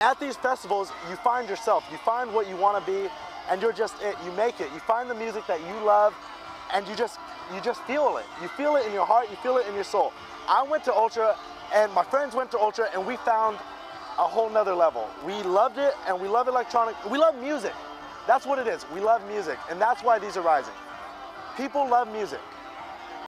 At these festivals, you find yourself, you find what you want to be, and you're just it. You make it. You find the music that you love, and you just feel it. You feel it in your heart, you feel it in your soul. I went to Ultra, and my friends went to Ultra, and we found a whole nother level. We loved it, and we love electronic. We love music. That's what it is. We love music, and that's why these are rising. People love music.